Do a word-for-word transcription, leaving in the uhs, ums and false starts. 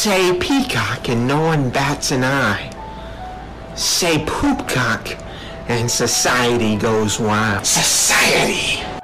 Say Peacock and no one bats an eye. Say Poopcock and society goes wild. Society!